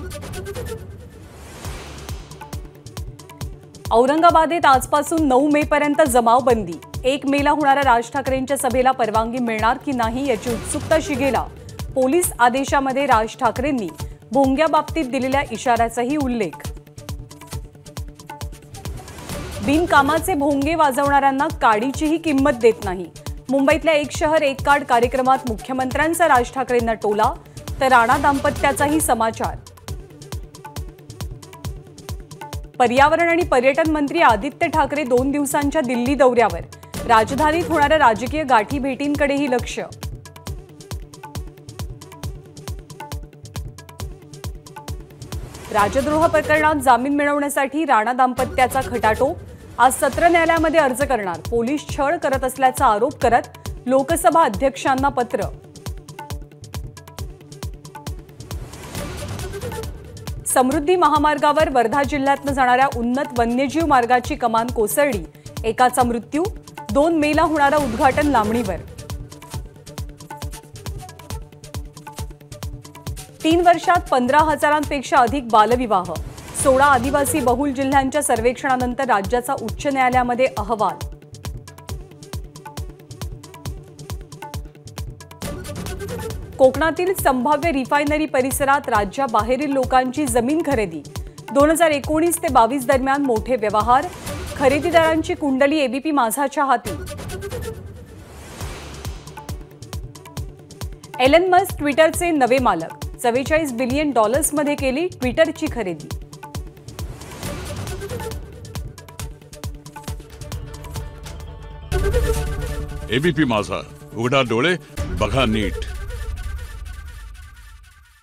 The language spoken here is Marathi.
औरंगाबादेत आजपासून 9 मे पर्यंत जमावबंदी। 1 मेला होणाऱ्या राज ठाकरेंच्या सभेला परवानगी मिळणार की नाही याची उत्सुकता शिगेला। पोलीस आदेशामध्ये राज ठाकरेंनी भोंग्याबाबतीत दिलेल्या इशाऱ्याचाही उल्लेख। बिनकामाचे भोंगे वाजवणाऱ्यांना काडीचीही किंमत देत नाही। मुंबईतल्या एक शहर एक कार्ड कार्यक्रमात मुख्यमंत्र्यांचा राज ठाकरेंना टोला, तर राणा दाम्पत्याचाही समाचार। पर्यावरण आणि पर्यटन मंत्री आदित्य ठाकरे 2 दिवसांच्या दिल्ली दौऱ्यावर। राजधानीत होणाऱ्या राजकीय गाठी भेटींकडेही लक्ष। राजद्रोह प्रकरणात जामीन मिळवण्यासाठी राणा दाम्पत्याचा खटाटोप। आज सत्र न्यायालयामध्ये अर्ज करणार। पोलीस छळ करत असल्याचा आरोप करत लोकसभा अध्यक्षांना पत्र। समृद्धी महामार्गावर वर्धा जिल्ह्यातून जाणाऱ्या उन्नत वन्यजीव मार्गाची कमान कोसळली। एकाचा मृत्यू। 2 मेला होणारा उद्घाटन लांबणीवर। 3 वर्षात 15,000पेक्षा अधिक बालविवाह। 16 आदिवासी बहुल जिल्ह्यांच्या सर्वेक्षणानंतर राज्याचा उच्च न्यायालयामध्ये अहवाल। कोकणातील संभाव्य रिफायनरी परिसरात राज्याबाहेरील लोकांची जमीन खरेदी। 2019 ते 22 दरम्यान मोठे व्यवहार। खरेदीदारांची कुंडली एबीपी माझाच्या हाती। एलन मस्क ट्विटरचे नवे मालक। $44 बिलियन मध्ये केली ट्विटरची खरेदी। एबीपी माझा, उघडा डोळे बघा नीट।